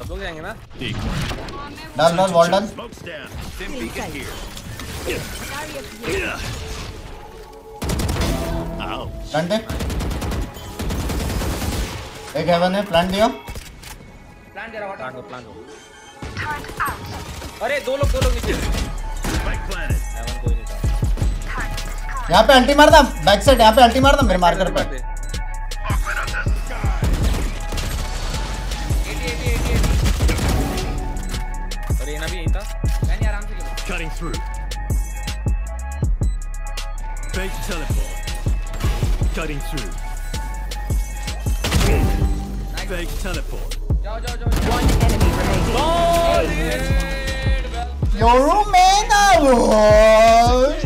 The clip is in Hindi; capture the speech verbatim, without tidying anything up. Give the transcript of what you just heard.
सब लोग जाएंगे ना? डाल डाल वॉल डाल। प्लांट दे। एक हेवन है, प्लांट दियो। प्लांट दे रहा हूं, प्लांट दो, प्लांट दो। अरे दो लोग दो लोग नीचे। हेवन कोई नहीं था। यहाँ पे अल्टी मार दा, बैक साइड यहाँ पे अल्टी मार दा मेरे मार्कर पे। अरे ना भी यहीं था। मैंने आराम से खेला। Cutting through. Fake teleport. Cutting through. Fake teleport. जाओ जाओ जाओ। One enemy remaining. Yoru man,